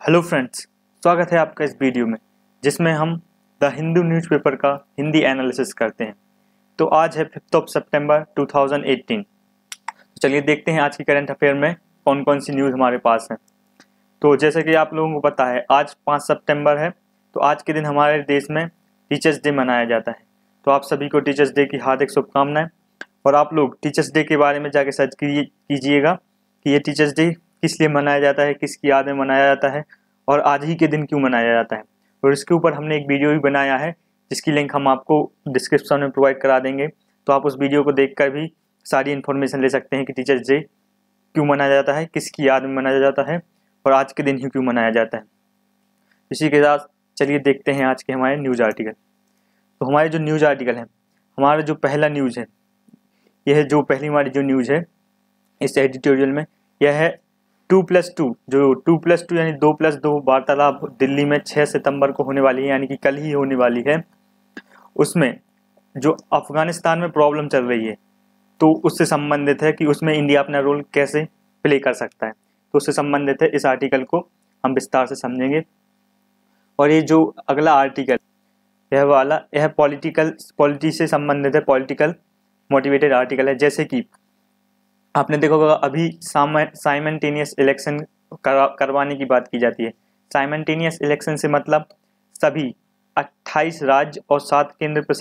Hello friends, स्वागत है आपका इस वीडियो में जिसमें हम द हिंदू न्यूज़पेपर का हिंदी एनालिसिस करते हैं। तो आज है 5 सितंबर 2018। चलिए देखते हैं आज की करंट अफेयर में कौन कौन सी न्यूज़ हमारे पास है। तो जैसे कि आप लोगों को पता है आज 5 सितंबर है, तो आज के दिन हमारे देश में टीचर्स डे मनाया जाता है। तो आप सभी को टीचर्स डे की हार्दिक शुभकामनाएं। और आप लोग टीचर्स डे के बारे में जाके सर्च कीजिएगा कि ये टीचर्स डे किस लिए मनाया जाता है, किसकी याद में मनाया जाता है और आज ही के दिन क्यों मनाया जाता है। और इसके ऊपर हमने एक वीडियो भी बनाया है जिसकी लिंक हम आपको डिस्क्रिप्शन में प्रोवाइड करा देंगे। तो आप उस वीडियो को देखकर भी सारी इन्फॉर्मेशन ले सकते हैं कि टीचर्स डे क्यों मनाया जाता है, किसकी याद में मनाया जाता है और आज के दिन ही क्यों मनाया जाता है। इसी के साथ चलिए देखते हैं आज के हमारे न्यूज़ आर्टिकल। तो हमारे जो न्यूज़ आर्टिकल है, हमारा जो पहला न्यूज़ है, यह जो पहली हमारी जो न्यूज़ है इस एडिटोरियल में, यह है 2+2 जो 2+2 यानी 2+2 वार्तालाप दिल्ली में 6 सितंबर को होने वाली है, यानी कि कल ही होने वाली है। उसमें जो अफगानिस्तान में प्रॉब्लम चल रही है तो उससे संबंधित है कि उसमें इंडिया अपना रोल कैसे प्ले कर सकता है। तो उससे संबंधित है, इस आर्टिकल को हम विस्तार से समझेंगे। और ये जो अगला आर्टिकल यह पॉलिटी से संबंधित है, पॉलिटिकल मोटिवेटेड आर्टिकल है। जैसे कि आपने देखा होगा अभी साइमल्टेनियस इलेक्शन करवाने की बात की जाती है। साइमल्टेनियस इलेक्शन से मतलब सभी 28 राज्य और 7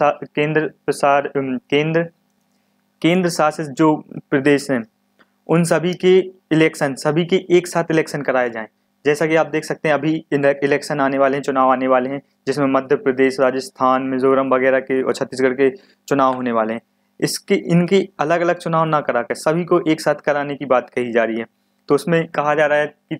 केंद्र शासित जो प्रदेश हैं उन सभी के एक साथ इलेक्शन कराए जाएं। जैसा कि आप देख सकते हैं अभी इलेक्शन आने वाले हैं, चुनाव आने वाले हैं, जिसमें मध्य प्रदेश, राजस्थान, मिजोरम वगैरह के और छत्तीसगढ़ के चुनाव होने वाले हैं। इनके अलग अलग चुनाव ना कराकर सभी को एक साथ कराने की बात कही जा रही है। तो उसमें कहा जा रहा है कि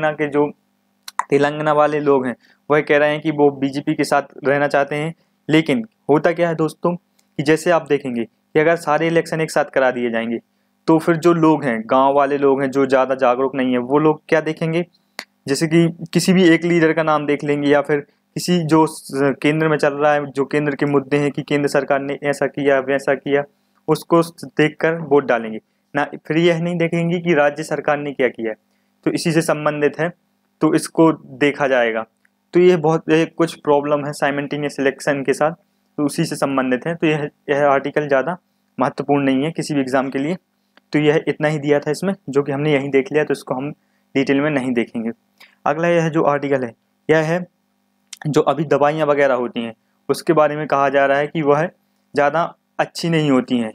तेलंगाना वाले लोग हैं वह कह रहे हैं कि वो बीजेपी के साथ रहना चाहते हैं। लेकिन होता क्या है दोस्तों कि जैसे आप देखेंगे कि अगर सारे इलेक्शन एक साथ करा दिए जाएंगे तो फिर जो लोग हैं, गांव वाले लोग हैं जो ज़्यादा जागरूक नहीं है, वो लोग क्या देखेंगे, जैसे कि किसी भी एक लीडर का नाम देख लेंगे या फिर किसी जो केंद्र में चल रहा है, जो केंद्र के मुद्दे हैं कि केंद्र सरकार ने ऐसा किया वैसा किया, उसको देखकर वोट डालेंगे ना, फिर यह नहीं देखेंगे कि राज्य सरकार ने क्या किया है। तो इसी से संबंधित है, तो इसको देखा जाएगा। तो ये बहुत कुछ प्रॉब्लम है साइमल्टेनियस इलेक्शन के साथ, तो उसी से संबंधित है। तो यह आर्टिकल ज़्यादा महत्वपूर्ण नहीं है किसी भी एग्ज़ाम के लिए। तो यह इतना ही दिया था इसमें, जो कि हमने यहीं देख लिया, तो इसको हम डिटेल में नहीं देखेंगे। अगला यह जो आर्टिकल है, यह है जो अभी दवाइयाँ वगैरह होती हैं उसके बारे में कहा जा रहा है कि वह ज़्यादा अच्छी नहीं होती हैं।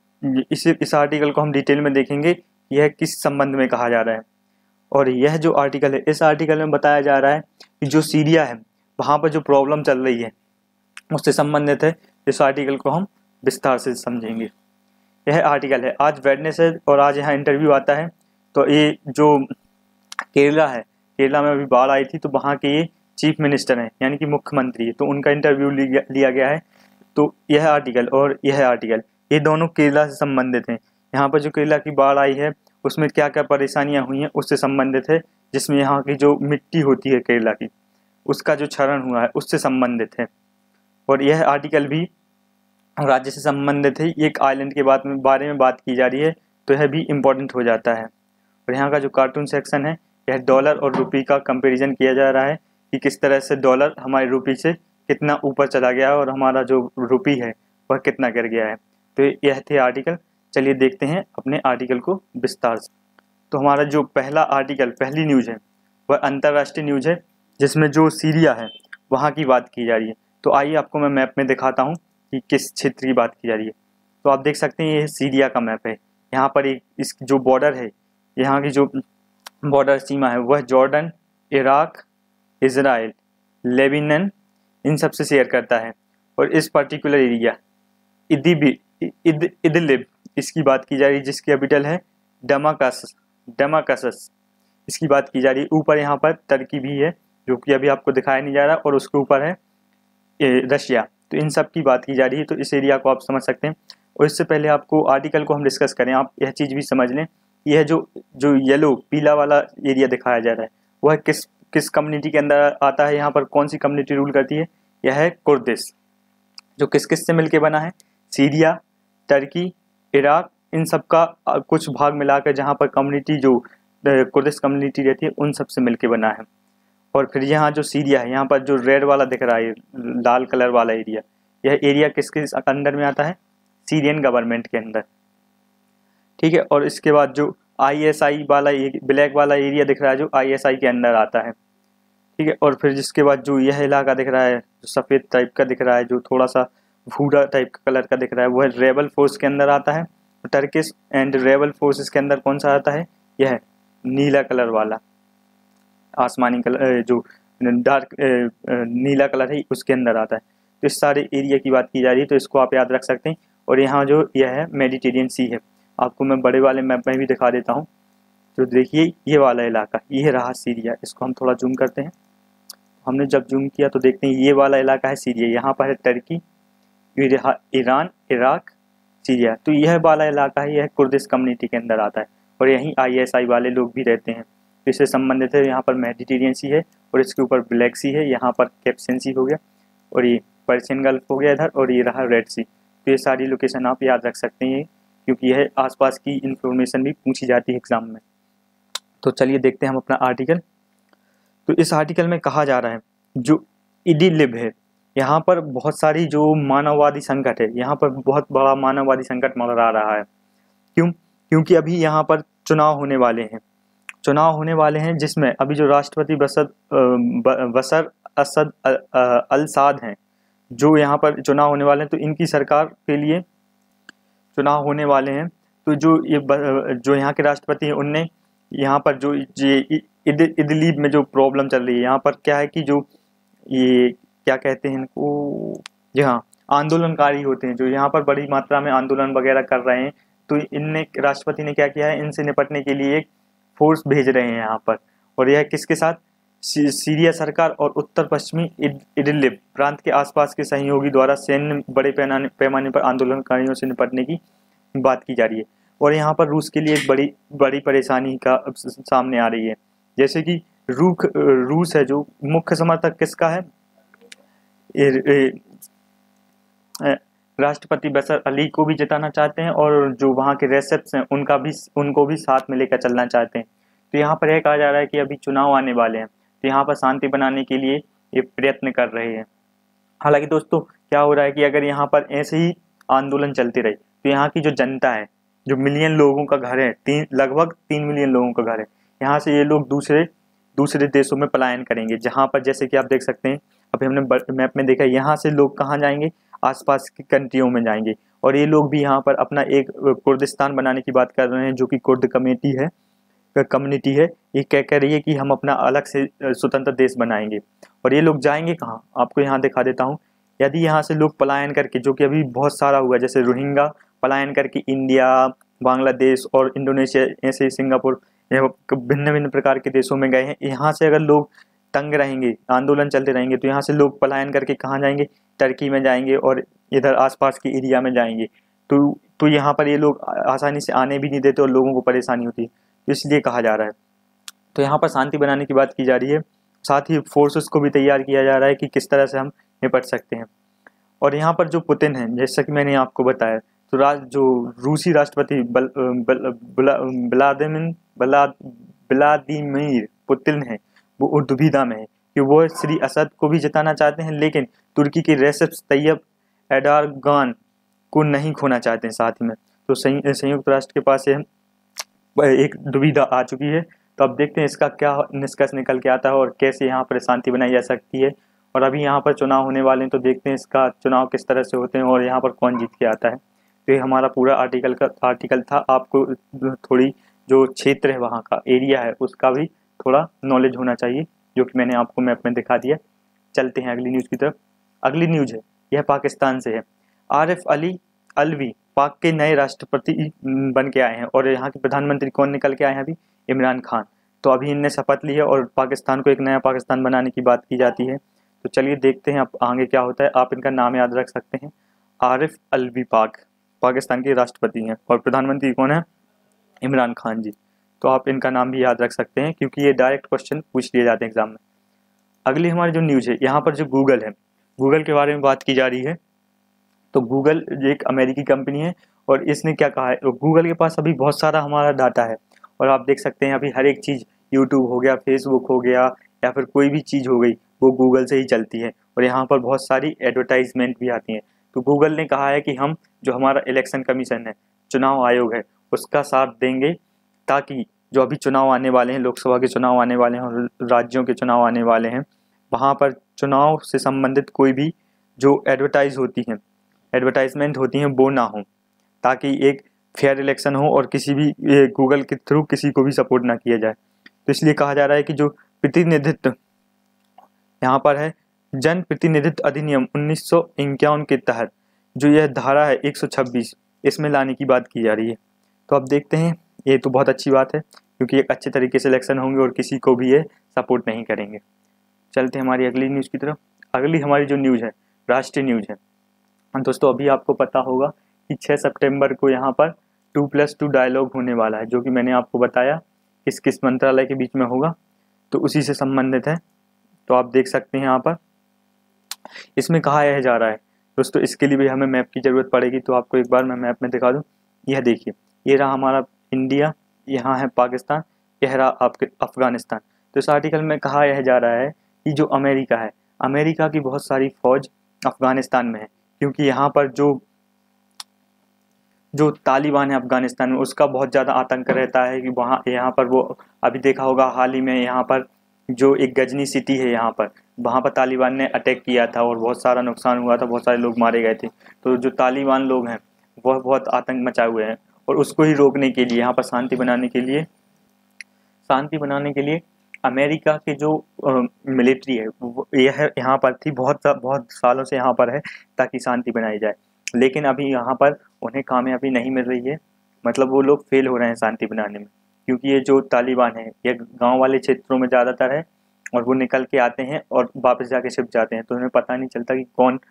इस आर्टिकल को हम डिटेल में देखेंगे यह किस संबंध में कहा जा रहा है। और यह जो आर्टिकल है, इस आर्टिकल में बताया जा रहा है कि जो सीरिया है वहाँ पर जो प्रॉब्लम चल रही है उससे संबंधित है। इस आर्टिकल को हम विस्तार से समझेंगे। यह आर्टिकल है, आज वेडनेसडे और आज यहाँ इंटरव्यू आता है। तो ये जो केरला में अभी बाढ़ आई थी, तो वहाँ के ये चीफ मिनिस्टर हैं यानी कि मुख्यमंत्री है, तो उनका इंटरव्यू लिया गया है। तो यह आर्टिकल और यह आर्टिकल ये दोनों केरला से संबंधित हैं। यहाँ पर जो केरला की बाढ़ आई है उसमें क्या क्या परेशानियाँ हुई हैं उससे संबंधित है, जिसमें यहाँ की जो मिट्टी होती है केरला की उसका जो क्षरण हुआ है उससे संबंधित है। और यह आर्टिकल भी राज्य से संबंधित है, एक आइलैंड के बारे में बात की जा रही है, तो यह भी इम्पोर्टेंट हो जाता है। और यहाँ का जो कार्टून सेक्शन है, यह डॉलर और रुपये का कंपैरिजन किया जा रहा है कि किस तरह से डॉलर हमारे रुपये से कितना ऊपर चला गया है और हमारा जो रुपये है वह कितना गिर गया है। तो यह थे आर्टिकल। चलिए देखते हैं अपने आर्टिकल को विस्तार से। तो हमारा जो पहला आर्टिकल, पहली न्यूज़ है, वह अंतर्राष्ट्रीय न्यूज़ है जिसमें जो सीरिया है वहाँ की बात की जा रही है। तो आइए आपको मैं मैप में दिखाता हूँ कि किस क्षेत्र की बात की जा रही है। तो आप देख सकते हैं ये सीरिया का मैप है। यहाँ पर इस जो बॉर्डर है, यहाँ की जो बॉर्डर सीमा है वह जॉर्डन, इराक, इजराइल, लेबनान इन सब से शेयर करता है। और इस पर्टिकुलर एरिया इदलिब इसकी बात की जा रही है, जिसकी कैपिटल है डमाकस इसकी बात की जा रही है। ऊपर यहाँ पर तुर्की भी है जो कि अभी आपको दिखाया नहीं जा रहा, और उसके ऊपर है रशिया। तो इन सब की बात की जा रही है। तो इस एरिया को आप समझ सकते हैं। और इससे पहले आपको आर्टिकल को हम डिस्कस करें, आप यह चीज़ भी समझ लें, यह जो येलो पीला वाला एरिया दिखाया जा रहा है वह किस कम्युनिटी के अंदर आता है, यहाँ पर कौन सी कम्युनिटी रूल करती है, यह है कुर्दिश, जो किस किस से मिलके बना है, सीरिया, तुर्की, इराक, इन सब का कुछ भाग मिलाकर जहाँ पर कम्युनिटी जो कुर्दिश कम्युनिटी रहती है उन सब से मिलके बना है। और फिर यहाँ जो सीरिया है, यहाँ पर जो रेड वाला दिख रहा है, लाल कलर वाला एरिया, यह एरिया किसके अंडर में आता है? सीरियन गवर्नमेंट के अंदर, ठीक है। और इसके बाद जो ISI वाला ब्लैक वाला एरिया दिख रहा है, जो ISI के अंदर आता है, ठीक है। और फिर जिसके बाद जो यह इलाका दिख रहा है, जो सफ़ेद टाइप का दिख रहा है, जो थोड़ा सा भूरा टाइप का कलर का दिख रहा है, वह रेबल फोर्स के अंदर आता है। टर्किश एंड रेबल फोर्सेस के अंदर कौन सा आता है? यह नीला कलर वाला, आसमानी कलर, जो डार्क नीला कलर है, उसके अंदर आता है। तो इस सारे एरिया की बात की जा रही है, तो इसको आप याद रख सकते हैं। और यहाँ जो यह है मेडिटेरियन सी है, आपको मैं बड़े वाले मैप में भी दिखा देता हूँ। तो देखिए ये वाला इलाका, ये रहा सीरिया। इसको हम थोड़ा जूम करते हैं। हमने जब जूम किया तो देखते हैं ये वाला इलाका है सीरिया, यहाँ पर है टर्की, ईरान, इराक, सीरिया। तो यह वाला इलाका है, यह कुर्दिश कम्युनिटी के अंदर आता है, और यहीं ISI वाले लोग भी रहते हैं। तो इससे संबंधित है। यहाँ पर मेडिटेरियन सी है, और इसके ऊपर ब्लैक सी है, यहाँ पर कैप्सियन सी हो गया, और ये पर्शियन गल्फ हो गया इधर, और ये रहा रेड सी। तो ये सारी लोकेशन आप याद रख सकते हैं, क्योंकि यह आसपास की इंफॉर्मेशन भी पूछी जाती है एग्जाम में। तो चलिए देखते हैं हम अपना आर्टिकल। तो इस आर्टिकल में कहा जा रहा है जो इडिलिब है, यहाँ पर बहुत सारी जो मानववादी संकट है, यहाँ पर बहुत बड़ा मानववादी संकट मंडरा रहा है। क्यों? क्योंकि अभी यहाँ पर चुनाव होने वाले हैं, जिसमें अभी जो राष्ट्रपति बशर असद अल साद हैं, जो यहाँ पर चुनाव होने वाले हैं, तो इनकी सरकार के लिए चुनाव होने वाले हैं। तो जो यहाँ के राष्ट्रपति हैं, उनने यहाँ पर जो ये इदलीब में जो प्रॉब्लम चल रही है, यहाँ पर क्या है कि जो ये क्या कहते हैं इनको, जी हाँ, आंदोलनकारी होते हैं, जो यहाँ पर बड़ी मात्रा में आंदोलन वगैरह कर रहे हैं। तो इनने राष्ट्रपति ने क्या किया है, इनसे निपटने के लिए एक फोर्स भेज रहे हैं यहाँ पर। और यह किसके साथ? सीरिया सरकार और उत्तर पश्चिमी इदलिब प्रांत के आसपास के सहयोगी द्वारा सैन्य बड़े पैमाने पर आंदोलनकारियों से निपटने की बात की जा रही है। और यहाँ पर रूस के लिए एक बड़ी परेशानी का सामने आ रही है। जैसे कि रूस है, जो मुख्य समर्थक किसका है? राष्ट्रपति बशर अली को भी जिताना चाहते हैं, और जो वहाँ के रेसिप्स हैं उनको भी साथ में लेकर चलना चाहते हैं। तो यहाँ पर यह कहा जा रहा है कि अभी चुनाव आने वाले हैं, तो यहाँ पर शांति बनाने के लिए ये प्रयत्न कर रहे हैं। हालांकि दोस्तों क्या हो रहा है कि अगर यहाँ पर ऐसे ही आंदोलन चलते रहे, तो यहाँ की जो जनता है, जो मिलियन लोगों का घर है, लगभग 3 मिलियन लोगों का घर है, यहाँ से ये लोग दूसरे देशों में पलायन करेंगे। जहाँ पर जैसे कि आप देख सकते हैं, अभी हमने मैप में देखा, यहाँ से लोग कहाँ जाएंगे? आसपास की कंट्रियों में जाएंगे। और ये लोग भी यहाँ पर अपना एक कुर्दिस्तान बनाने की बात कर रहे हैं, जो कि कुर्द कम्युनिटी है। ये कह रही है कि हम अपना अलग से स्वतंत्र देश बनाएंगे। और ये लोग जाएंगे कहाँ? आपको यहाँ दिखा देता हूँ। यदि यहाँ से लोग पलायन करके, जो कि अभी बहुत सारा हुआ, जैसे रोहिंग्या पलायन करके इंडिया, बांग्लादेश और इंडोनेशिया, ऐसे सिंगापुर, भिन्न भिन्न प्रकार के देशों में गए हैं। यहाँ से अगर लोग तंग रहेंगे, आंदोलन चलते रहेंगे, तो यहाँ से लोग पलायन करके कहाँ जाएंगे? टर्की में जाएंगे, और इधर आसपास के एरिया में जाएंगे। तो यहाँ पर ये लोग आसानी से आने भी नहीं देते, और लोगों को परेशानी होती है, तो इसलिए कहा जा रहा है। तो यहाँ पर शांति बनाने की बात की जा रही है, साथ ही फोर्सेस को भी तैयार किया जा रहा है कि किस तरह से हम निपट सकते हैं। और यहाँ पर जो पुतिन है, जैसा कि मैंने आपको बताया, तो जो रूसी राष्ट्रपति व्लादिमीर पुतिन है, वो दुविधा में है कि वो श्री असद को भी जिताना चाहते हैं, लेकिन तुर्की के रेसेप तैयब एर्दोगान को नहीं खोना चाहते हैं साथ में। तो संयुक्त राष्ट्र के पास एक दुविधा आ चुकी है। तो अब देखते हैं इसका क्या निष्कर्ष निकल के आता है, और कैसे यहाँ पर शांति बनाई जा सकती है। और अभी यहाँ पर चुनाव होने वाले हैं, तो देखते हैं इसका चुनाव किस तरह से होते हैं, और यहाँ पर कौन जीत के आता है। तो ये हमारा पूरा आर्टिकल था। आपको थोड़ी जो क्षेत्र है, वहाँ का एरिया है, उसका भी थोड़ा नॉलेज होना चाहिए, जो कि मैंने आपको मैप में दिखा दिया। चलते हैं अगली न्यूज़ की तरफ। अगली न्यूज़ है, यह पाकिस्तान से है। आरिफ अली अलवी पाक के नए राष्ट्रपति बन के आए हैं, और यहाँ के प्रधानमंत्री कौन निकल के आए हैं? अभी इमरान खान। तो अभी इनने शपथ ली है, और पाकिस्तान को एक नया पाकिस्तान बनाने की बात की जाती है। तो चलिए देखते हैं अब आगे क्या होता है। आप इनका नाम याद रख सकते हैं, आरिफ अलवी पाकिस्तान के राष्ट्रपति हैं, और प्रधानमंत्री कौन है? इमरान खान जी। तो आप इनका नाम भी याद रख सकते हैं, क्योंकि ये डायरेक्ट क्वेश्चन पूछ लिए जाते हैं एग्जाम में। अगली हमारी जो न्यूज़ है, यहाँ पर जो गूगल है, गूगल के बारे में बात की जा रही है। तो गूगल एक अमेरिकी कंपनी है, और इसने क्या कहा है, गूगल के पास अभी बहुत सारा हमारा डाटा है, और आप देख सकते हैं अभी हर एक चीज़ यूट्यूब हो गया, फेसबुक हो गया, या फिर कोई भी चीज़ हो गई वो गूगल से ही चलती है। और यहाँ पर बहुत सारी एडवर्टाइजमेंट भी आती हैं। तो गूगल ने कहा है कि हम जो हमारा इलेक्शन कमीशन है, चुनाव आयोग है, उसका साथ देंगे, ताकि जो अभी चुनाव आने वाले हैं, लोकसभा के चुनाव आने वाले हैं और राज्यों के चुनाव आने वाले हैं, वहाँ पर चुनाव से संबंधित कोई भी जो एडवर्टाइजमेंट होती हैं वो ना हो, ताकि एक फेयर इलेक्शन हो और किसी भी गूगल के थ्रू किसी को भी सपोर्ट ना किया जाए। तो इसलिए कहा जा रहा है कि जो प्रतिनिधित्व यहाँ पर है, जन प्रतिनिधित्व अधिनियम 1951 के तहत जो यह धारा है 126, इसमें लाने की बात की जा रही है। तो अब देखते हैं, ये तो बहुत अच्छी बात है क्योंकि एक अच्छे तरीके से इलेक्शन होंगे और किसी को भी ये सपोर्ट नहीं करेंगे। चलते हैं हमारी अगली न्यूज़ की तरफ। अगली हमारी जो न्यूज़ है, राष्ट्रीय न्यूज़ है। दोस्तों, अभी आपको पता होगा कि 6 सितंबर को यहाँ पर 2+2 डायलॉग होने वाला है, जो कि मैंने आपको बताया किस किस मंत्रालय के बीच में होगा, तो उसी से संबंधित है। तो आप देख सकते हैं यहाँ पर इसमें कहा यह जा रहा है। दोस्तों, इसके लिए भी हमें मैप की ज़रूरत पड़ेगी, तो आपको एक बार मैं मैप में दिखा दूँ। यह देखिए, ये रहा हमारा इंडिया, यहाँ है पाकिस्तान, यह रहा आपके अफगानिस्तान। तो इस आर्टिकल में कहा यह जा रहा है कि जो अमेरिका है, अमेरिका की बहुत सारी फौज अफगानिस्तान में है, क्योंकि यहाँ पर जो तालिबान है अफगानिस्तान में, उसका बहुत ज़्यादा आतंक रहता है कि यहाँ पर वो अभी देखा होगा हाल ही में, यहाँ पर जो एक गजनी सिटी है यहाँ पर, वहाँ पर तालिबान ने अटैक किया था और बहुत सारा नुकसान हुआ था, बहुत सारे लोग मारे गए थे। तो जो तालिबान लोग हैं वह बहुत आतंक मचाए हुए हैं, और उसको ही रोकने के लिए, यहाँ पर शांति बनाने के लिए अमेरिका के जो मिलिट्री है यह यहाँ पर थी, बहुत सालों से यहाँ पर है, ताकि शांति बनाई जाए। लेकिन अभी यहाँ पर उन्हें कामयाबी नहीं मिल रही है, मतलब वो लोग फेल हो रहे हैं शांति बनाने में, क्योंकि ये जो तालिबान है ये गांव वाले क्षेत्रों में ज़्यादातर है, और वो निकल के आते हैं और वापस जाके छिप जाते हैं, तो उन्हें पता नहीं चलता कि कौन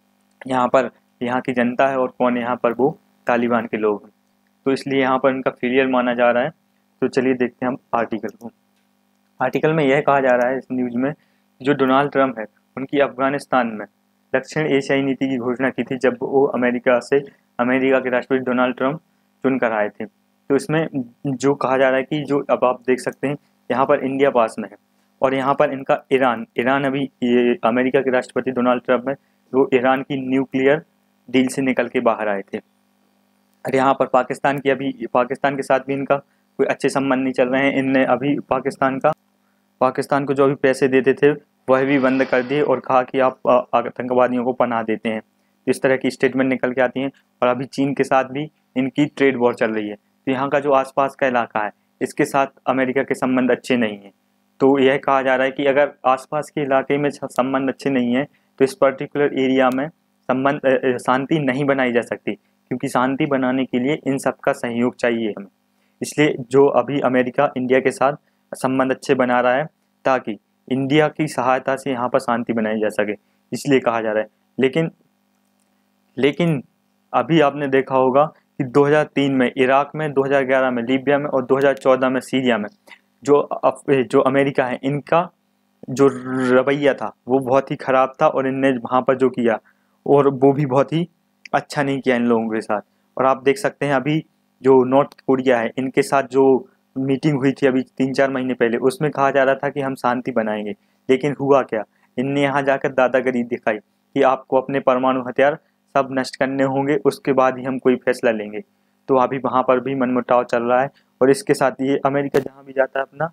यहाँ की जनता है और कौन यहाँ पर वो तालिबान के लोग हैं। तो इसलिए यहाँ पर उनका फेलियर माना जा रहा है। तो चलिए देखते हैं हम आर्टिकल को। आर्टिकल में यह कहा जा रहा है इस न्यूज़ में, जो डोनाल्ड ट्रंप है उनकी अफगानिस्तान में दक्षिण एशियाई नीति की घोषणा की थी, जब वो अमेरिका के राष्ट्रपति डोनाल्ड ट्रंप चुन कर आए थे। तो इसमें जो कहा जा रहा है कि जो अब आप देख सकते हैं यहाँ पर इंडिया पास में है, और यहाँ पर इनका ईरान अभी ये अमेरिका के राष्ट्रपति डोनाल्ड ट्रंप है, वो ईरान की न्यूक्लियर डील से निकल के बाहर आए थे। और यहाँ पर पाकिस्तान के साथ भी इनका कोई अच्छे संबंध नहीं चल रहे हैं। इनने अभी पाकिस्तान को जो अभी पैसे देते थे वह भी बंद कर दिए और कहा कि आप आतंकवादियों को पनाह देते हैं। तो इस तरह की स्टेटमेंट निकल के आती हैं। और अभी चीन के साथ भी इनकी ट्रेड वॉर चल रही है। तो यहाँ का जो आसपास का इलाका है इसके साथ अमेरिका के संबंध अच्छे नहीं हैं। तो यह कहा जा रहा है कि अगर आसपास के इलाके में संबंध अच्छे नहीं हैं तो इस पर्टिकुलर एरिया में शांति नहीं बनाई जा सकती, क्योंकि शांति बनाने के लिए इन सब का सहयोग चाहिए हमें। इसलिए जो अभी अमेरिका इंडिया के साथ संबंध अच्छे बना रहा है, ताकि इंडिया की सहायता से यहाँ पर शांति बनाई जा सके, इसलिए कहा जा रहा है। लेकिन अभी आपने देखा होगा कि 2003 में इराक में, 2011 में लीबिया में और 2014 में सीरिया में जो अमेरिका है, इनका जो रवैया था वो बहुत ही ख़राब था, और इनने वहाँ पर जो किया और वो भी बहुत ही अच्छा नहीं किया इन लोगों के साथ। और आप देख सकते हैं अभी जो नॉर्थ कोरिया है, इनके साथ जो मीटिंग हुई थी अभी 3-4 महीने पहले, उसमें कहा जा रहा था कि हम शांति बनाएंगे, लेकिन हुआ क्या, इनने यहाँ जाकर दादागिरी दिखाई कि आपको अपने परमाणु हथियार सब नष्ट करने होंगे, उसके बाद ही हम कोई फैसला लेंगे। तो अभी वहाँ पर भी मनमुटाव चल रहा है, और इसके साथ ये अमेरिका जहाँ भी जाता है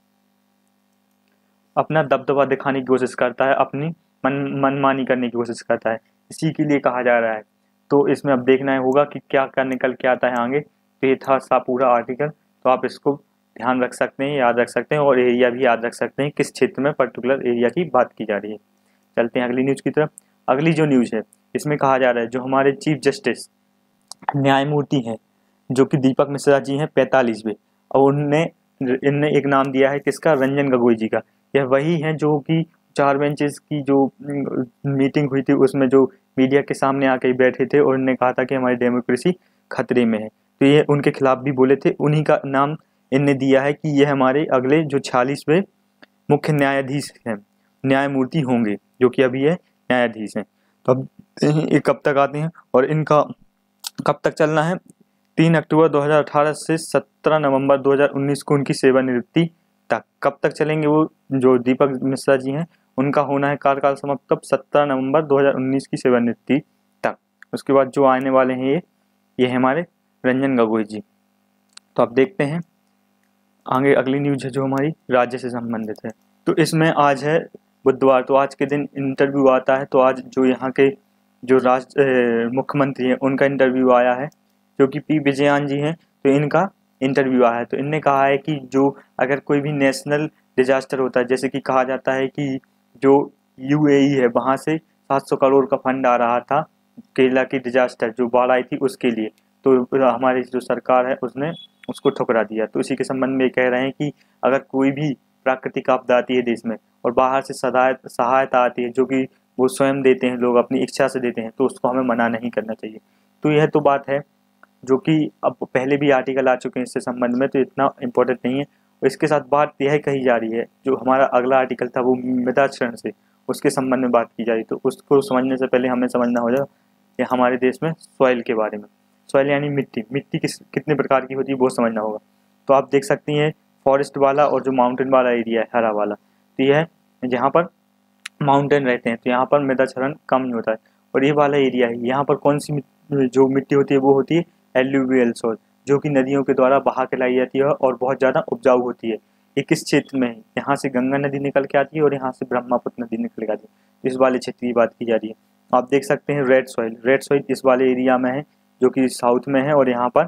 अपना दबदबा दिखाने की कोशिश करता है, अपनी मनमानी करने की कोशिश करता है, इसी के लिए कहा जा रहा है। तो इसमें अब देखना होगा कि क्या क्या निकल के आता है आगे। तो ये था सा पूरा आर्टिकल, तो आप इसको ध्यान रख सकते हैं, याद रख सकते हैं, और एरिया भी याद रख सकते हैं किस क्षेत्र में पर्टिकुलर एरिया की बात की जा रही है। चलते हैं अगली न्यूज़ की तरफ। अगली जो न्यूज़ है इसमें कहा जा रहा है जो हमारे चीफ जस्टिस न्यायमूर्ति हैं, जो कि दीपक मिश्रा जी हैं 45वें, और इनने एक नाम दिया है किसका, रंजन गोगोई जी का। यह वही हैं जो कि 4 बेंचेस की जो मीटिंग हुई थी उसमें जो मीडिया के सामने आके बैठे थे और इन्होंने कहा था कि हमारी डेमोक्रेसी खतरे में है। तो ये उनके खिलाफ भी बोले थे, उन्हीं का नाम इनने दिया है कि यह हमारे अगले जो 46वें मुख्य न्यायाधीश हैं, न्यायमूर्ति होंगे, जो कि अभी ये न्यायाधीश हैं। तो अब ये कब तक आते हैं और इनका कब तक चलना है। 3 अक्टूबर 2018 से 17 नवंबर 2019 को उनकी सेवानिवृत्ति तक। कब तक चलेंगे वो जो दीपक मिश्रा जी हैं उनका होना है कार्यकाल समाप्त कब, 17 नवंबर 2019 की सेवानिवृत्ति तक। उसके बाद जो आने वाले हैं ये हमारे रंजन गोगोई जी। तो आप देखते हैं आगे अगली न्यूज है जो हमारी राज्य से संबंधित है। तो इसमें आज है बुधवार, तो आज के दिन इंटरव्यू आता है। तो आज जो यहाँ के जो मुख्यमंत्री हैं उनका इंटरव्यू आया है, जो कि पी विजयन जी हैं। तो इनका इंटरव्यू आया है। तो इनने कहा है कि जो अगर कोई भी नेशनल डिजास्टर होता है, जैसे कि कहा जाता है कि जो यूएई है वहाँ से 700 करोड़ का फंड आ रहा था केरला की डिजास्टर जो बाढ़ आई थी उसके लिए, तो हमारी जो सरकार है उसने उसको ठुकरा दिया। तो इसी के संबंध में कह रहे हैं कि अगर कोई भी प्राकृतिक आपदा आती है देश में और बाहर से सहायता आती है जो कि वो स्वयं देते हैं, लोग अपनी इच्छा से देते हैं, तो उसको हमें मना नहीं करना चाहिए। तो यह तो बात है जो कि अब पहले भी आर्टिकल आ चुके हैं इससे संबंध में, तो इतना इम्पोर्टेंट नहीं है। और इसके साथ बात यह कही जा रही है, जो हमारा अगला आर्टिकल था वो मृदा क्षरण से उसके संबंध में बात की जा रही। तो उसको समझने से पहले हमें समझना होगा कि हमारे देश में सॉइल के बारे में। सॉइल यानी मिट्टी, मिट्टी कितने प्रकार की होती है वो समझना होगा। तो आप देख सकती हैं फॉरेस्ट वाला और जो माउंटेन वाला एरिया है हरा वाला, तो यह है जहाँ पर माउंटेन रहते हैं, तो यहाँ पर मृदा क्षरण कम नहीं होता है। और ये वाला एरिया है, यहाँ पर कौन सी जो मिट्टी होती है वो होती है एल्यूवियल सॉइल, जो कि नदियों के द्वारा बहा के लाई जाती है और बहुत ज़्यादा उपजाऊ होती है। ये किस क्षेत्र में है, यहाँ से गंगा नदी निकल के आती है और यहाँ से ब्रह्मपुत्र नदी निकल के आती है। इस वाले क्षेत्र की बात की जा रही है। आप देख सकते हैं रेड सॉइल, रेड सॉइल इस वाले एरिया में है जो कि साउथ में है, और यहाँ पर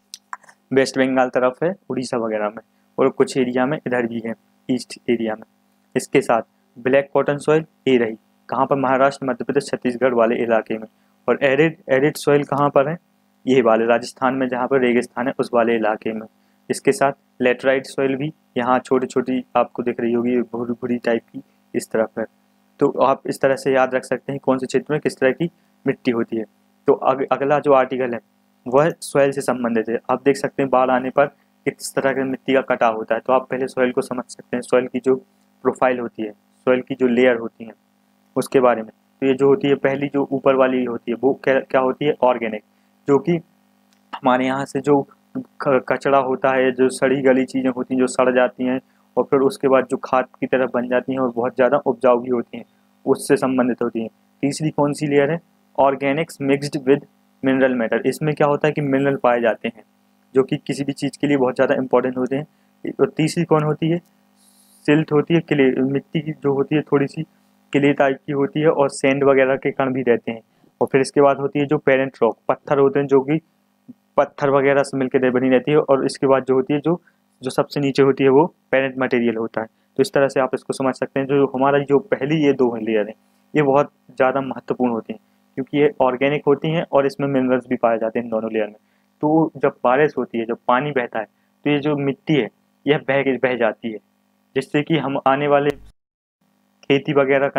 वेस्ट बंगाल तरफ है, उड़ीसा वगैरह में, और कुछ एरिया में इधर भी है ईस्ट एरिया में। इसके साथ ब्लैक कॉटन सॉइल ये रही कहाँ पर, महाराष्ट्र, मध्य प्रदेश, छत्तीसगढ़ वाले इलाके में। और एरिड सॉइल कहाँ पर है, ये वाले राजस्थान में जहाँ पर रेगिस्तान है उस वाले इलाके में। इसके साथ लेटराइट सॉइल भी यहाँ छोटी छोटी आपको दिख रही होगी भूरी भूरी टाइप की इस तरफ है। तो आप इस तरह से याद रख सकते हैं कौन से क्षेत्र में किस तरह की मिट्टी होती है। तो अगला जो आर्टिकल है वह सॉइल से संबंधित है। आप देख सकते हैं बाढ़ आने पर किस तरह की मिट्टी का कटाव होता है। तो आप पहले सॉइल को समझ सकते हैं, सॉइल की जो प्रोफाइल होती है, सॉइल की जो लेयर होती है उसके बारे में। तो ये जो होती है पहली जो ऊपर वाली होती है वो क्या होती है, ऑर्गेनिक, जो कि हमारे यहाँ से जो कचरा होता है, जो सड़ी गली चीज़ें होती हैं जो सड़ जाती हैं और फिर उसके बाद जो खाद की तरफ बन जाती हैं और बहुत ज़्यादा उपजाऊ भी होती हैं, उससे संबंधित होती हैं। तीसरी कौन सी लेयर है, organics mixed with mineral matter. इसमें क्या होता है कि मिनरल पाए जाते हैं जो कि किसी भी चीज़ के लिए बहुत ज़्यादा इंपॉर्टेंट होते हैं। और तीसरी कौन होती है, सिल्ट होती है, क्ले, मिट्टी की जो होती है थोड़ी सी क्ले टाइप की होती है और सैंड वगैरह के कण भी रहते हैं। और फिर इसके बाद होती है जो पेरेंट रॉक, पत्थर होते हैं जो कि पत्थर वगैरह से मिलकर बनी रहती है। और इसके बाद जो होती है जो सबसे नीचे होती है वो पेरेंट मटेरियल होता है। तो इस तरह से आप इसको समझ सकते हैं। जो हमारा जो पहली ये दो लेयर हैं ये बहुत ज़्यादा महत्वपूर्ण होती हैं क्योंकि ये ऑर्गेनिक होती हैं और इसमें मिनरल्स भी पाए जाते हैं इन दोनों लेयर में। तो जब बारिश होती है, जब पानी बहता है, तो ये जो मिट्टी है यह बह जाती है, जिससे कि हम आने वाले खेती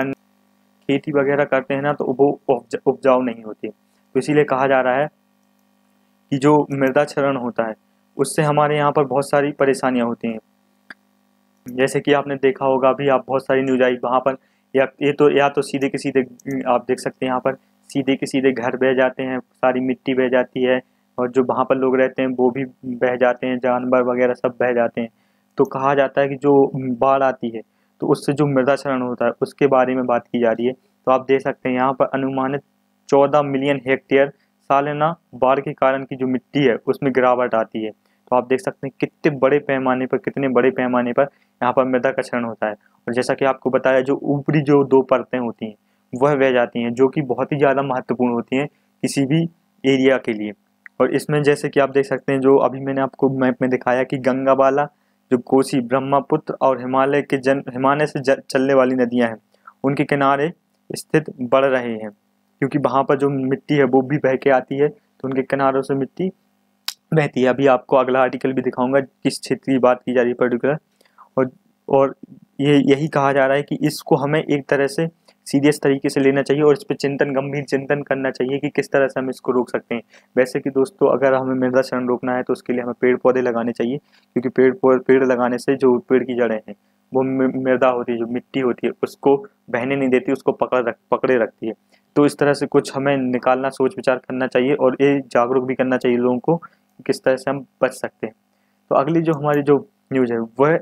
वगैरह करते हैं ना तो वो उपजाऊ नहीं होती है। तो इसीलिए कहा जा रहा है कि जो मृदा क्षरण होता है उससे हमारे यहाँ पर बहुत सारी परेशानियाँ होती हैं। जैसे कि आपने देखा होगा अभी आप बहुत सारी न्यूज आई वहाँ पर या तो सीधे के सीधे आप देख सकते हैं यहाँ पर सीधे के सीधे घर बह जाते हैं, सारी मिट्टी बह जाती है और जो वहाँ पर लोग रहते हैं वो भी बह जाते हैं, जानवर वगैरह सब बह जाते हैं। तो कहा जाता है कि जो बाढ़ आती है तो उससे जो मृदा क्षरण होता है उसके बारे में बात की जा रही है। तो आप देख सकते हैं यहाँ पर अनुमानित 14 मिलियन हेक्टेयर सालाना बाढ़ के कारण की जो मिट्टी है उसमें गिरावट आती है। तो आप देख सकते हैं कितने बड़े पैमाने पर यहाँ पर मृदा का क्षरण होता है। और जैसा कि आपको बताया जो ऊपरी जो 2 परतें होती हैं वह बह जाती हैं, जो कि बहुत ही ज़्यादा महत्वपूर्ण होती हैं किसी भी एरिया के लिए। और इसमें जैसे कि आप देख सकते हैं जो अभी मैंने आपको मैप में दिखाया कि गंगाबाला, जो कोसी, ब्रह्मपुत्र और हिमालय से चलने वाली नदियाँ हैं उनके किनारे स्थित बढ़ रहे हैं, क्योंकि वहाँ पर जो मिट्टी है वो भी बह के आती है तो उनके किनारों से मिट्टी बहती है। अभी आपको अगला आर्टिकल भी दिखाऊंगा किस क्षेत्र की बात की जा रही है पर्टिकुलर। और ये यही कहा जा रहा है कि इसको हमें एक तरह से सीरियस तरीके से लेना चाहिए और इस पर गंभीर चिंतन करना चाहिए कि किस तरह से हम इसको रोक सकते हैं। वैसे कि दोस्तों अगर हमें मृदा क्षरण रोकना है तो उसके लिए हमें पेड़ पौधे लगाने चाहिए, क्योंकि पेड़ लगाने से जो पेड़ की जड़ें हैं वो मृदा होती है, जो मिट्टी होती है उसको बहने नहीं देती, उसको पकड़े रखती है। तो इस तरह से कुछ हमें निकालना, सोच विचार करना चाहिए और ये जागरूक भी करना चाहिए लोगों को कि किस तरह से हम बच सकते हैं। तो अगली जो हमारी जो न्यूज़ है वह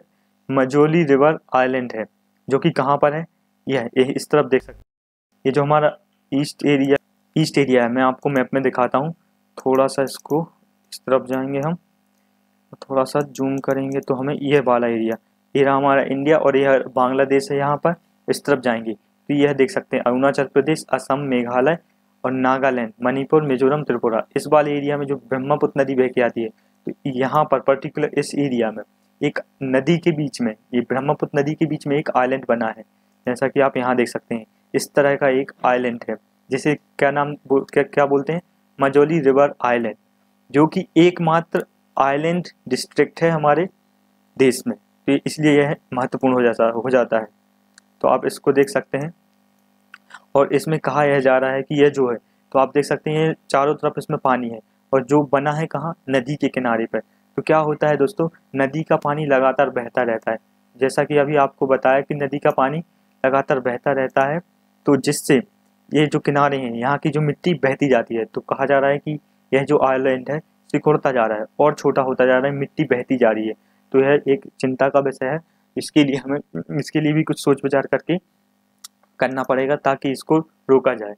मजोली रिवर आइलैंड है, जो कि कहाँ पर है, यह इस तरफ देख सकते हैं। ये जो हमारा ईस्ट एरिया है, मैं आपको मैप में दिखाता हूँ। थोड़ा सा इसको इस तरफ जाएंगे हम, थोड़ा सा जूम करेंगे तो हमें यह वाला एरिया, ये रहा हमारा इंडिया और यह बांग्लादेश है। यहाँ पर इस तरफ जाएंगे तो यह देख सकते हैं अरुणाचल प्रदेश, असम, मेघालय और नागालैंड, मणिपुर, मिजोरम, त्रिपुरा। इस वाले एरिया में जो ब्रह्मपुत्र नदी बह के आती है, तो यहाँ पर पर्टिकुलर इस एरिया में एक नदी के बीच में, ये ब्रह्मपुत्र नदी के बीच में एक आइलैंड बना है, जैसा कि आप यहाँ देख सकते हैं। इस तरह का एक आइलैंड है, जिसे क्या बोलते हैं, मजोली रिवर आइलैंड, जो कि एकमात्र आइलैंड डिस्ट्रिक्ट है हमारे देश में, तो इसलिए यह महत्वपूर्ण हो जाता है। तो आप इसको देख सकते हैं। और इसमें कहा यह जा रहा है कि यह जो है, तो आप देख सकते हैं चारों तरफ इसमें पानी है, और जो बना है कहाँ, नदी के किनारे पर। तो क्या होता है दोस्तों, नदी का पानी लगातार बहता रहता है, जैसा कि अभी आपको बताया कि नदी का पानी लगातार बहता रहता है, तो जिससे ये जो किनारे हैं यहाँ की जो मिट्टी बहती जाती है, तो कहा जा रहा है कि यह जो आइलैंड है सिकुड़ता जा रहा है और छोटा होता जा रहा है, मिट्टी बहती जा रही है। तो यह एक चिंता का विषय है। इसके लिए भी कुछ सोच विचार करके करना पड़ेगा ताकि इसको रोका जाए।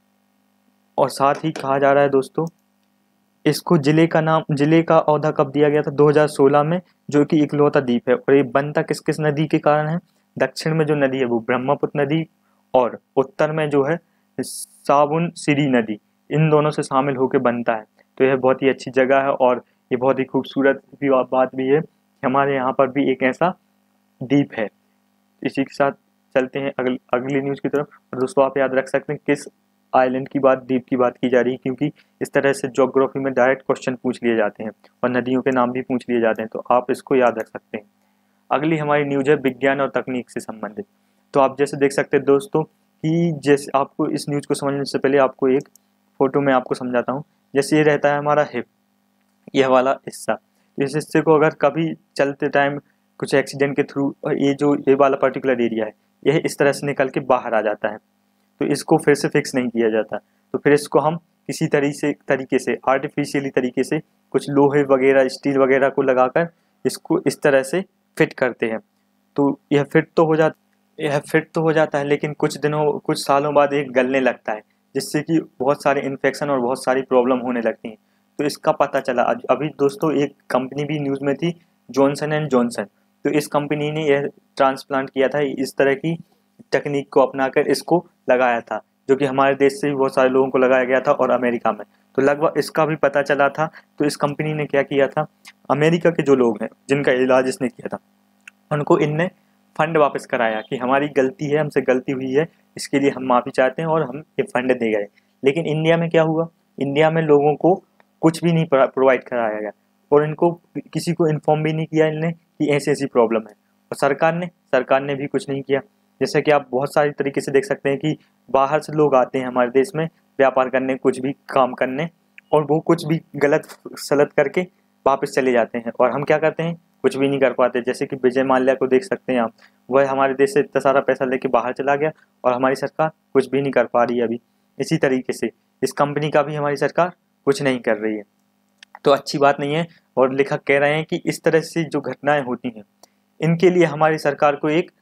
और साथ ही कहा जा रहा है दोस्तों, इसको जिले का ओहदा कब दिया गया था, 2016 में, जो कि इकलौता द्वीप है। और ये बनता किस किस नदी के कारण है, दक्षिण में जो नदी है वो ब्रह्मपुत्र नदी, और उत्तर में जो है साबुन सिरी नदी, इन दोनों से शामिल होकर बनता है। तो यह बहुत ही अच्छी जगह है, और ये बहुत ही खूबसूरत भी बात भी है कि हमारे यहाँ पर भी एक ऐसा द्वीप है। इसी के साथ चलते हैं अगली न्यूज़ की तरफ। और दोस्तों आप याद रख सकते हैं किस आइलैंड की बात, द्वीप की बात की जा रही है, क्योंकि इस तरह से ज्योग्राफी में डायरेक्ट क्वेश्चन पूछ लिए जाते हैं और नदियों के नाम भी पूछ लिए जाते हैं, तो आप इसको याद रख सकते हैं। अगली हमारी न्यूज़ है विज्ञान और तकनीक से संबंधित। तो आप जैसे देख सकते हैं दोस्तों कि जैसे आपको इस न्यूज़ को समझने से पहले आपको एक फ़ोटो में आपको समझाता हूँ। जैसे ये रहता है हमारा हिप, यह वाला हिस्सा, इस हिस्से को अगर कभी चलते टाइम कुछ एक्सीडेंट के थ्रू ये वाला पर्टिकुलर एरिया है, यह इस तरह से निकल के बाहर आ जाता है, तो इसको फिर से फिक्स नहीं किया जाता। तो फिर इसको हम किसी तरीके से आर्टिफिशियली तरीके से कुछ लोहे वगैरह, स्टील वगैरह को लगाकर इसको इस तरह से फिट करते हैं। तो यह फिट तो हो जाता है, लेकिन कुछ सालों बाद ये गलने लगता है, जिससे कि बहुत सारे इन्फेक्शन और बहुत सारी प्रॉब्लम होने लगती हैं। तो इसका पता चला अभी दोस्तों, एक कंपनी भी न्यूज़ में थी, जॉनसन एंड जॉनसन। तो इस कंपनी ने यह ट्रांसप्लांट किया था, इस तरह की टेक्निक को अपनाकर इसको लगाया था, जो कि हमारे देश से भी बहुत सारे लोगों को लगाया गया था और अमेरिका में तो लगभग इसका भी पता चला था। तो इस कंपनी ने क्या किया था, अमेरिका के जो लोग हैं जिनका इलाज इसने किया था, उनको इनने फंड वापस कराया कि हमारी गलती है, हमसे गलती हुई है, इसके लिए हम माफ़ी चाहते हैं, और हम ये फंड दे गए। लेकिन इंडिया में क्या हुआ, इंडिया में लोगों को कुछ भी नहीं प्रोवाइड कराया गया, और इनको किसी को इन्फॉर्म भी नहीं किया इनने कि ऐसी ऐसी प्रॉब्लम है। और सरकार ने भी कुछ नहीं किया। जैसे कि आप बहुत सारी तरीके से देख सकते हैं कि बाहर से लोग आते हैं हमारे देश में व्यापार करने, कुछ भी काम करने, और वो कुछ भी गलत सलत करके वापस चले जाते हैं, और हम क्या करते हैं, कुछ भी नहीं कर पाते। जैसे कि विजय माल्या को देख सकते हैं आप, वह हमारे देश से इतना सारा पैसा लेके बाहर चला गया, और हमारी सरकार कुछ भी नहीं कर पा रही है अभी। इसी तरीके से इस कंपनी का भी हमारी सरकार कुछ नहीं कर रही है, तो अच्छी बात नहीं है। और लेखक कह रहे हैं कि इस तरह से जो घटनाएं होती हैं, इनके लिए हमारी सरकार को एक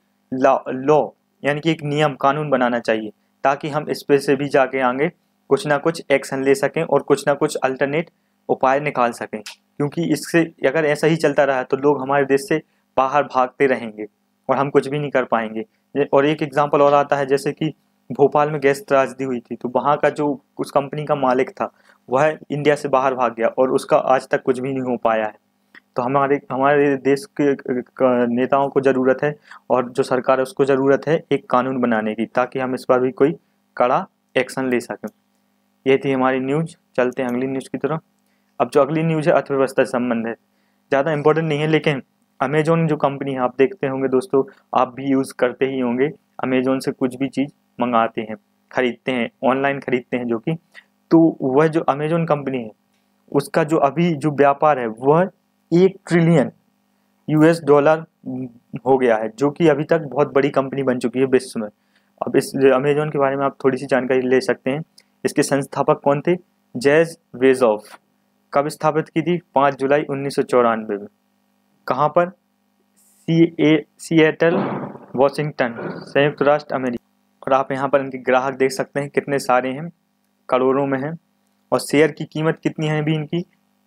लॉ यानी कि एक नियम कानून बनाना चाहिए, ताकि हम इस पे से भी जाके आगे कुछ ना कुछ एक्शन ले सकें और कुछ ना कुछ अल्टरनेट उपाय निकाल सकें। क्योंकि इससे अगर ऐसा ही चलता रहा तो लोग हमारे देश से बाहर भागते रहेंगे और हम कुछ भी नहीं कर पाएंगे। और एक एग्जांपल और आता है, जैसे कि भोपाल में गैस त्रासदी हुई थी, तो वहाँ का जो उस कंपनी का मालिक था वह इंडिया से बाहर भाग गया, और उसका आज तक कुछ भी नहीं हो पाया है। तो हमारे देश के नेताओं को ज़रूरत है, और जो सरकार है उसको ज़रूरत है एक कानून बनाने की, ताकि हम इस पर भी कोई कड़ा एक्शन ले सकें। ये थी हमारी न्यूज़। चलते हैं अगली न्यूज़ की तरफ। अब जो अगली न्यूज़ है अर्थव्यवस्था से संबंध है, ज़्यादा इंपॉर्टेंट नहीं है, लेकिन अमेजोन जो कंपनी है, आप देखते होंगे दोस्तों, आप भी यूज़ करते ही होंगे, अमेजोन से कुछ भी चीज़ मंगाते हैं, खरीदते हैं, ऑनलाइन खरीदते हैं, जो कि तो वह जो अमेजोन कंपनी है उसका जो अभी जो व्यापार है वह 1 ट्रिलियन US$ हो गया है, जो कि अभी तक बहुत बड़ी कंपनी बन चुकी है विश्व में। अब इस अमेजोन के बारे में आप थोड़ी सी जानकारी ले सकते हैं। इसके संस्थापक कौन थे, जेफ बेजोस। कब स्थापित की थी, 5 जुलाई 1994 में। कहाँ पर, सिएटल, वॉशिंगटन, संयुक्त राष्ट्र अमेरिका। और आप यहाँ पर इनके ग्राहक देख सकते हैं कितने सारे हैं, करोड़ों में हैं। और शेयर की कीमत कितनी है अभी इनकी,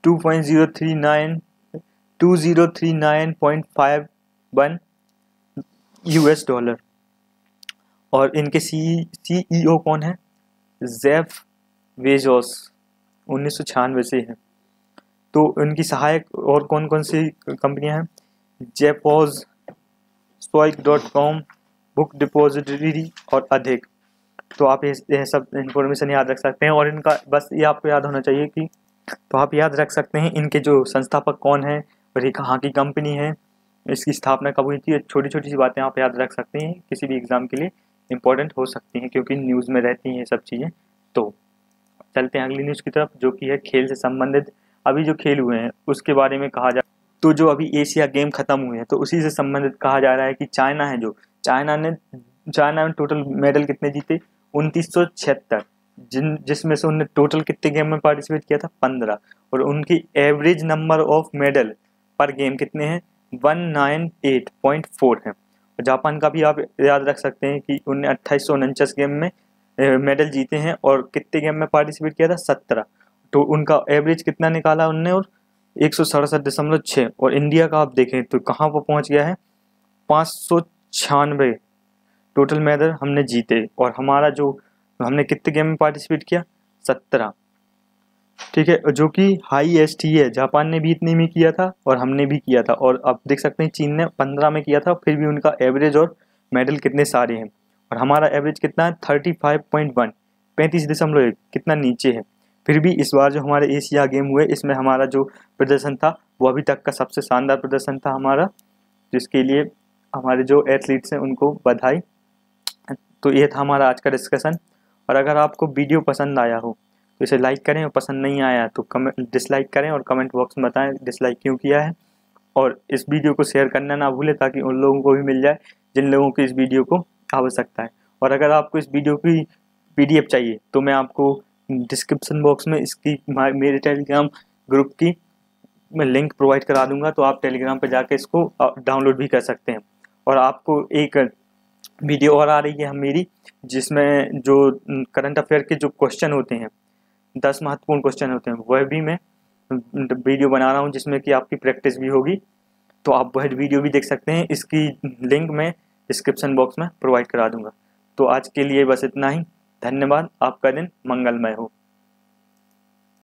2039.51 US डॉलर। और इनके CEO कौन है, जेफ बेजोस, 1996 से हैं। तो इनकी सहायक और कौन कौन सी कंपनियां हैं, जेपॉज, Swike.com, बुक डिपॉजिटरी और अधिक। तो आप ये सब इंफॉर्मेशन याद रख सकते हैं। और इनका बस ये आपको याद होना चाहिए कि, तो आप याद रख सकते हैं इनके जो संस्थापक कौन है और ये कहाँ की कंपनी है, इसकी स्थापना कब हुई थी। छोटी छोटी सी बातें आप याद रख सकते हैं, किसी भी एग्ज़ाम के लिए इंपॉर्टेंट हो सकती हैं क्योंकि न्यूज़ में रहती हैं ये सब चीज़ें। तो चलते हैं अगली न्यूज़ की तरफ, जो कि है खेल से संबंधित। अभी जो खेल हुए हैं उसके बारे में कहा जा, तो जो अभी एशिया गेम ख़त्म हुए हैं तो उसी से संबंधित कहा जा रहा है कि चाइना है, जो चाइना ने टोटल मेडल कितने जीते, 2976, जिसमें से उन्होंने टोटल कितने गेम में पार्टिसिपेट किया था, 15। और उनकी average number of medal per game कितने हैं, 198.4 है। और जापान का भी आप याद रख सकते हैं कि उन्होंने 2849 गेम में मेडल जीते हैं और कितने गेम में पार्टिसिपेट किया था, 17। तो उनका एवरेज कितना निकाला उनने, और 167.6। और इंडिया का आप देखें तो कहाँ पर पहुँच गया है, 596 टोटल मेडल हमने जीते। और हमारा जो हमने कितने गेम में पार्टिसिपेट किया, 17। ठीक है, जो कि हाईएस्ट ही है। जापान ने भी इतने में किया था और हमने भी किया था। और आप देख सकते हैं चीन ने 15 में किया था, फिर भी उनका एवरेज और मेडल कितने सारे हैं। और हमारा एवरेज कितना है, 35.1, 35.1, कितना नीचे है। फिर भी इस बार जो हमारे एशिया गेम हुए इसमें हमारा जो प्रदर्शन था वो अभी तक का सबसे शानदार प्रदर्शन था हमारा, जिसके लिए हमारे जो एथलीट्स हैं उनको बधाई। तो ये था हमारा आज का डिस्कशन। और अगर आपको वीडियो पसंद आया हो तो इसे लाइक करें, और पसंद नहीं आया तो डिसलाइक करें और कमेंट बॉक्स में बताएं डिसलाइक क्यों किया है। और इस वीडियो को शेयर करना ना भूलें ताकि उन लोगों को भी मिल जाए जिन लोगों को इस वीडियो को आवश्यकता है। और अगर आपको इस वीडियो की PDF चाहिए तो मैं आपको डिस्क्रिप्शन बॉक्स में इसकी मेरे टेलीग्राम ग्रुप की मैं लिंक प्रोवाइड करा दूंगा, तो आप टेलीग्राम पर जाके इसको डाउनलोड भी कर सकते हैं। और आपको एक वीडियो और आ रही है मेरी, जिसमें जो करंट अफेयर के जो क्वेश्चन होते हैं, 10 महत्वपूर्ण क्वेश्चन होते हैं, वह भी मैं वीडियो बना रहा हूं जिसमें कि आपकी प्रैक्टिस भी होगी। तो आप वह वीडियो भी देख सकते हैं, इसकी लिंक मैं डिस्क्रिप्शन बॉक्स में प्रोवाइड करा दूंगा। तो आज के लिए बस इतना ही। धन्यवाद, आपका दिन मंगलमय हो।